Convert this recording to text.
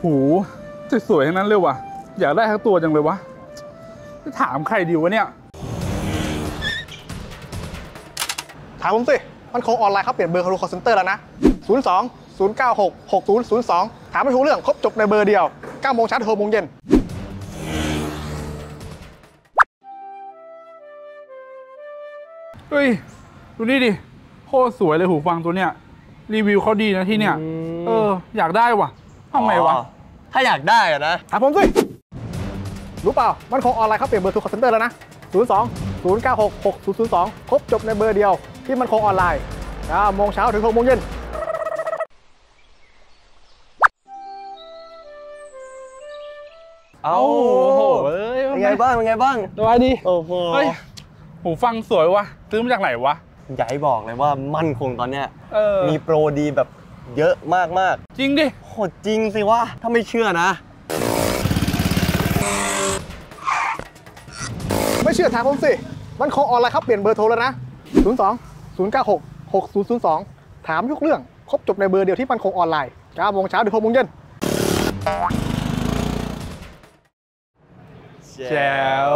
หูสวยๆทั้งนั้นเลยว่ะอยากได้ทั้งตัวจังเลยวะจะถามใครดีวะเนี่ยถามผมสิมันคงออนไลน์เขาเปลี่ยนเบอร์คอลเซ็นเตอร์แล้วนะ02-096-6002ถามไม่ถูกเรื่องครบจบในเบอร์เดียว9 โมงเช้าถึง 6 โมงเย็นเฮ้ยดูนี่ดิโคตรสวยเลยหูฟังตัวเนี้ยรีวิวเขาดีนะที่เนี่ยอยากได้ว่ะทำไงวะถ้าอยากได้อะนะถามผมสิรู้เปล่ามันคงออนไลน์เขาเปลี่ยนเบอร์คอลเซ็นเตอร์แล้วนะ02-096-6002ครบจบในเบอร์เดียวที่มันคงออนไลน์9 โมงเช้าถึง 6 โมงเย็นเอาเป็นไงบ้างสบายดีโอ้โหเฮ้ยหูฟังสวยวะซื้อมาจากไหนวะอย่าให้บอกเลยว่ามั่นคงตอนเนี้ยมีโปรดีแบบเยอะมากจริงดิโหจริงสิวะถ้าไม่เชื่อนะไม่เชื่อถามผมสิมันคงออนไลน์เขาเปลี่ยนเบอร์โทรแล้วนะ02-096-6002ถามทุกเรื่องครบจบในเบอร์เดียวที่มันคงออนไลน์9 โมงเช้าถึง 6 โมงเย็นแจ๋ว